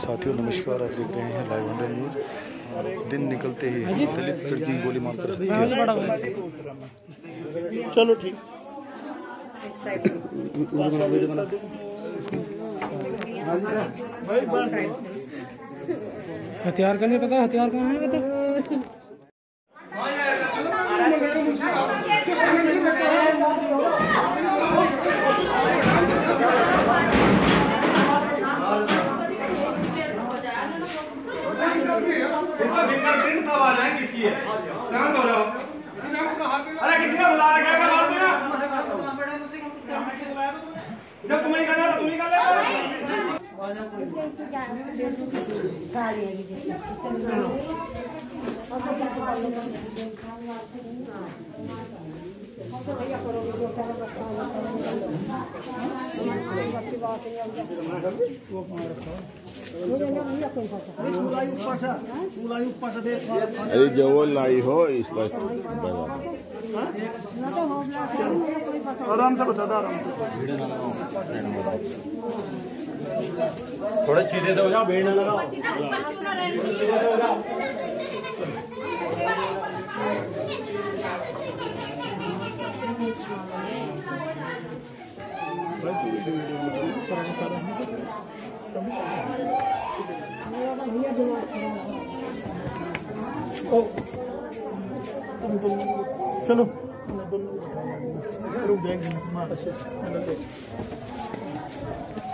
साथियों नमस्कार, आप देख रहे हैं लाइव 100 न्यूज। दिन निकलते ही दलित लड़की की गोली मारकर हत्या। चलो ठीक। हथियार का नहीं पता, हथियार कहाँ है पता। सवाल है किसकी है? कहाँ हो रहा हो? अरे किसी ने बुला रखा है क्या? बात ना जब तुम्हें करना था तुम ही कर लेते। अरे जो लाई हो इस पर आराम से बता दो, आराम से। थोड़ा चीज़ें तो हो जाओ, भीड़ न लगाओ। चलो रुक जाएंगे।